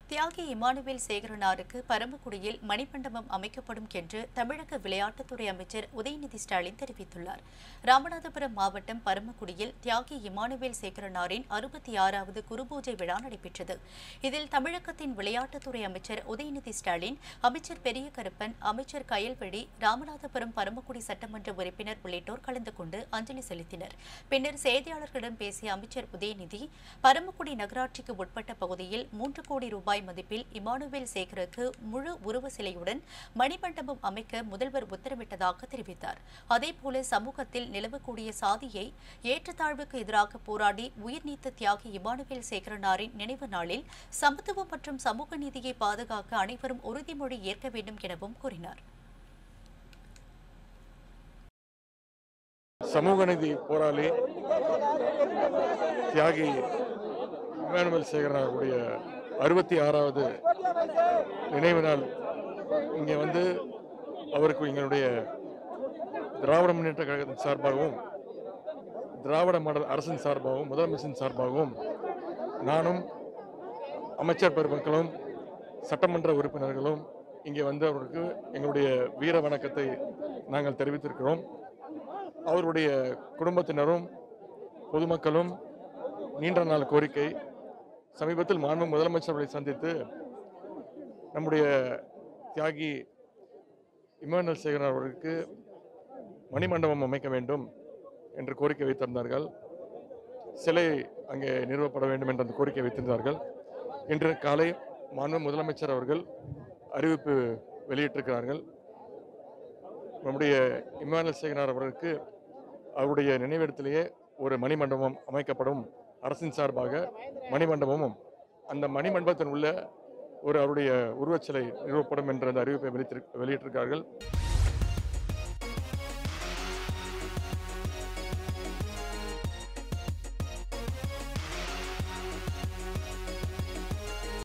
தியாகி இமானுவேல் சேகரனாருக்கு பரமக்குடியில் மணிமண்டபம் அமைக்கப்படும் என்று தமிழக விளையாட்டுத்துறை அமைச்சர் உதயநிதி ஸ்டாலின் தெரிவித்துள்ளார். ராமநாதபுரம் மாவட்டம் பரமக்குடியில் தியாகி இமானுவேல் சேகரனாரின் 66வது குருபூஜை விழா நடைபெற்றது. இதில் தமிழகத்தின் விளையாட்டுத்துறை அமைச்சர் உதயநிதி ஸ்டாலின், அமைச்சர் பெரிய கருப்பன், அமைச்சர் கயல்விழி, ராமநாதபுரம் பரமக்குடி சட்டமன்ற உறுப்பினர் உள்ளிட்டோர் கலந்து கொண்டு அஞ்சலி செலுத்தினர். பின்னர் செய்தியாளர்களிடம் பேசிய அமைச்சர் உதயநிதி, பரமக்குடி நகராட்சிக்கு உட்பட்ட பகுதியில் 3 கோடி ரூபாய் மதிப்பில் இமானுவேல் சேகருக்கு முழு உருவ சிலையுடன் மணிமண்டபம் அமைக்க முதல்வர் உத்தரவிட்டதாக தெரிவித்தார். அதேபோல சமூகத்தில் நிலவக்கூடிய சாதியை ஏற்றத்தாழ்வுக்கு எதிராக போராடி உயிர் நீத்த தியாகி இமானுவேல் சேகரனாரின் நினைவு நாளில் சமத்துவம் மற்றும் சமூக நீதியை பாதுகாக்க அனைவரும் உறுதிமொழி ஏற்க வேண்டும் எனவும் கூறினார். சமூக நீதி போராளி தியாகி இமானுவேல் சேகரனாருடைய 66வது நினைவு நாள் இங்கே வந்து அவருக்கு எங்களுடைய திராவிட முன்னேற்ற கழகத்தின் சார்பாகவும், திராவிட மாடல் அரசின் சார்பாகவும், முதலமைச்சரின் சார்பாகவும் நானும் அமைச்சர் பெருமக்களும் சட்டமன்ற உறுப்பினர்களும் இங்கே வந்து அவருக்கு எங்களுடைய வீர வணக்கத்தை நாங்கள் தெரிவித்திருக்கிறோம். அவருடைய குடும்பத்தினரும் பொதுமக்களும் நீண்ட நாள் கோரிக்கை, சமீபத்தில் மாண்பு முதலமைச்சர்களை சந்தித்து நம்முடைய தியாகி இமானுவேல் சேகரன் அவர்களுக்கு மணிமண்டபம் அமைக்க வேண்டும் என்று கோரிக்கை வைத்திருந்தார்கள். சிலை அங்கே நிறுவப்பட வேண்டும் என்ற அந்த கோரிக்கை வைத்திருந்தார்கள். இன்று காலை மாண்பு முதலமைச்சர் அவர்கள் அறிவிப்பு வெளியிட்டிருக்கிறார்கள். நம்முடைய இமானுவேல் சேகரன் அவர்களுக்கு அவருடைய நினைவிடத்திலேயே ஒரு மணிமண்டபம் அமைக்கப்படும், அரசின் சார்பாக மணிமண்டபமும் அந்த மணிமண்டபத்தின் உள்ள ஒரு அவருடைய உருவச்சிலை நிறுவப்படும் என்ற அந்த அறிவிப்பை வெளியிட்டிருக்கிறார்கள்.